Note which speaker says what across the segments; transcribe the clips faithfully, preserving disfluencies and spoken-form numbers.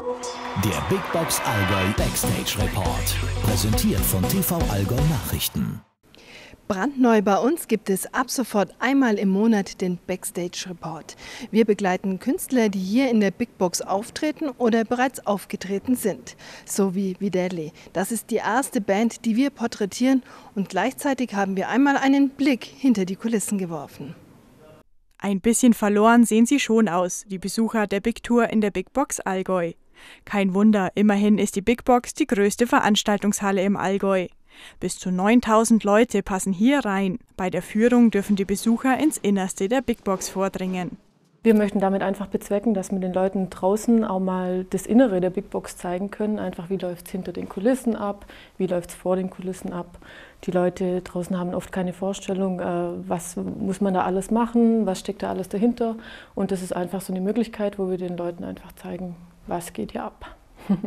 Speaker 1: Der Big Box Allgäu Backstage Report, präsentiert von T V Allgäu Nachrichten.
Speaker 2: Brandneu bei uns gibt es ab sofort einmal im Monat den Backstage Report. Wir begleiten Künstler, die hier in der Big Box auftreten oder bereits aufgetreten sind. So wie Videlli. Das ist die erste Band, die wir porträtieren, und gleichzeitig haben wir einmal einen Blick hinter die Kulissen geworfen.
Speaker 3: Ein bisschen verloren sehen sie schon aus, die Besucher der Big Tour in der Big Box Allgäu. Kein Wunder, immerhin ist die Big Box die größte Veranstaltungshalle im Allgäu. Bis zu neuntausend Leute passen hier rein. Bei der Führung dürfen die Besucher ins Innerste der Big Box vordringen.
Speaker 4: Wir möchten damit einfach bezwecken, dass wir den Leuten draußen auch mal das Innere der Big Box zeigen können. Einfach, wie läuft es hinter den Kulissen ab, wie läuft es vor den Kulissen ab. Die Leute draußen haben oft keine Vorstellung, was muss man da alles machen, was steckt da alles dahinter. Und das ist einfach so eine Möglichkeit, wo wir den Leuten einfach zeigen, was geht hier ab.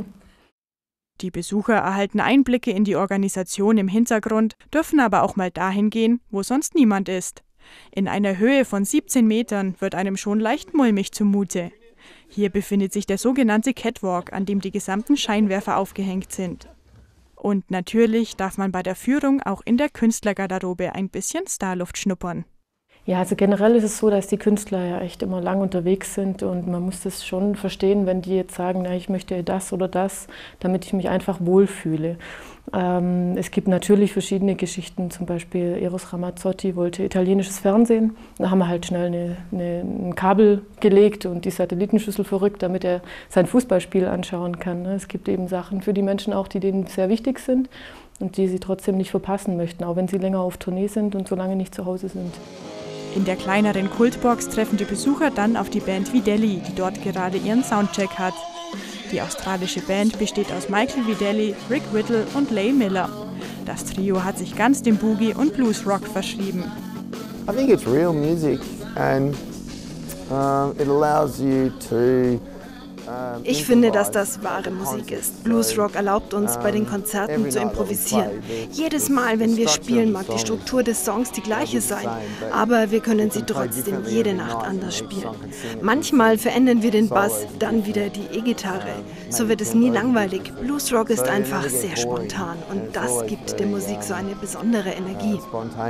Speaker 3: Die Besucher erhalten Einblicke in die Organisation im Hintergrund, dürfen aber auch mal dahin gehen, wo sonst niemand ist. In einer Höhe von siebzehn Metern wird einem schon leicht mulmig zumute. Hier befindet sich der sogenannte Catwalk, an dem die gesamten Scheinwerfer aufgehängt sind. Und natürlich darf man bei der Führung auch in der Künstlergarderobe ein bisschen Starluft schnuppern.
Speaker 4: Ja, also generell ist es so, dass die Künstler ja echt immer lang unterwegs sind, und man muss das schon verstehen, wenn die jetzt sagen, na, ich möchte das oder das, damit ich mich einfach wohlfühle. Ähm, es gibt natürlich verschiedene Geschichten, zum Beispiel Eros Ramazzotti wollte italienisches Fernsehen. Da haben wir halt schnell eine, eine, ein Kabel gelegt und die Satellitenschüssel verrückt, damit er sein Fußballspiel anschauen kann. Es gibt eben Sachen für die Menschen auch, die denen sehr wichtig sind und die sie trotzdem nicht verpassen möchten, auch wenn sie länger auf Tournee sind und so lange nicht zu Hause sind.
Speaker 3: In der kleineren Kultbox treffen die Besucher dann auf die Band Videlli, die dort gerade ihren Soundcheck hat. Die australische Band besteht aus Michael Videlli, Rick Whittle und Leigh Miller. Das Trio hat sich ganz dem Boogie und Blues Rock verschrieben.
Speaker 5: I think it's real music and um, it allows you to
Speaker 2: Ich finde, dass das wahre Musik ist. Bluesrock erlaubt uns, bei den Konzerten zu improvisieren. Jedes Mal, wenn wir spielen, mag die Struktur des Songs die gleiche sein, aber wir können sie trotzdem jede Nacht anders spielen. Manchmal verändern wir den Bass, dann wieder die E-Gitarre. So wird es nie langweilig. Bluesrock ist einfach sehr spontan, und das gibt der Musik so eine besondere Energie.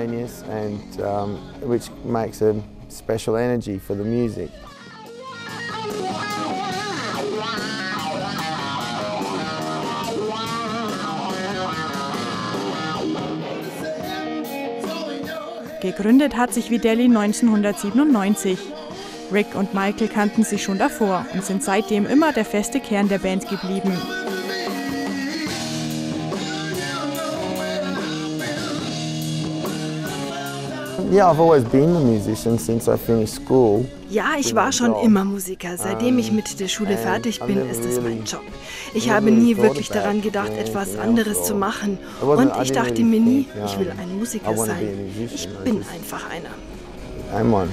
Speaker 3: Gegründet hat sich Videlli neunzehnhundertsiebenundneunzig. Rick und Michael kannten sich schon davor und sind seitdem immer der feste Kern der Band geblieben.
Speaker 5: Yeah, I've always been a musician since I finished school.
Speaker 2: Ja, ich war schon immer Musiker. Seitdem ich mit der Schule fertig bin, ist es mein Job. Ich habe nie wirklich daran gedacht, etwas anderes zu machen. Und ich dachte mir nie, ich will ein Musiker sein. Ich bin einfach einer.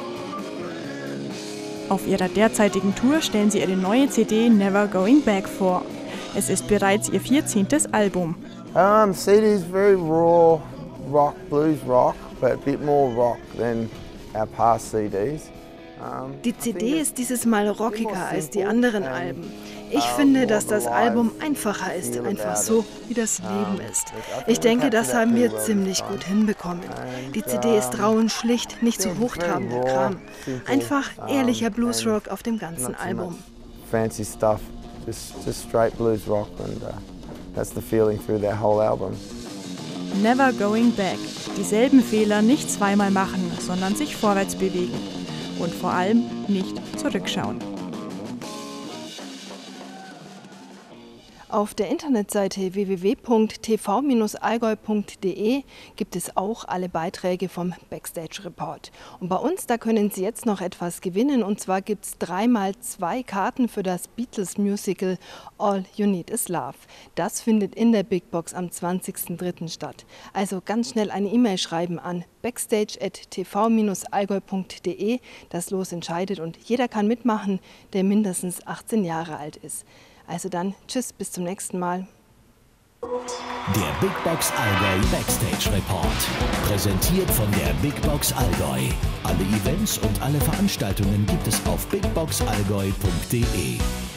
Speaker 3: Auf ihrer derzeitigen Tour stellen sie ihre neue C D Never Going Back vor. Es ist bereits ihr vierzehntes Album.
Speaker 5: Um, C D is very raw rock, blues rock, but a bit more rock than our past C Ds.
Speaker 2: Die C D ist dieses Mal rockiger als die anderen Alben. Ich finde, dass das Album einfacher ist, einfach so, wie das Leben ist. Ich denke, das haben wir ziemlich gut hinbekommen. Die C D ist rau und schlicht, nicht so hochtrabender Kram. Einfach ehrlicher Bluesrock auf dem ganzen Album.
Speaker 5: Fancy stuff, just, just straight blues rock, and uh, that's the feeling through their whole album.
Speaker 3: Never Going Back. Dieselben Fehler nicht zweimal machen, sondern sich vorwärts bewegen. Und vor allem nicht zurückschauen.
Speaker 2: Auf der Internetseite w w w punkt t v allgäu punkt de gibt es auch alle Beiträge vom Backstage Report. Und bei uns, da können Sie jetzt noch etwas gewinnen. Und zwar gibt es dreimal zwei Karten für das Beatles-Musical All You Need Is Love. Das findet in der Big Box am zwanzigsten dritten statt. Also ganz schnell eine E-Mail schreiben an backstage at t v allgäu punkt de. Das Los entscheidet, und jeder kann mitmachen, der mindestens achtzehn Jahre alt ist. Also dann, tschüss, bis zum nächsten Mal.
Speaker 1: Der Big Box Allgäu Backstage Report. Präsentiert von der Big Box Allgäu. Alle Events und alle Veranstaltungen gibt es auf big box allgäu punkt de.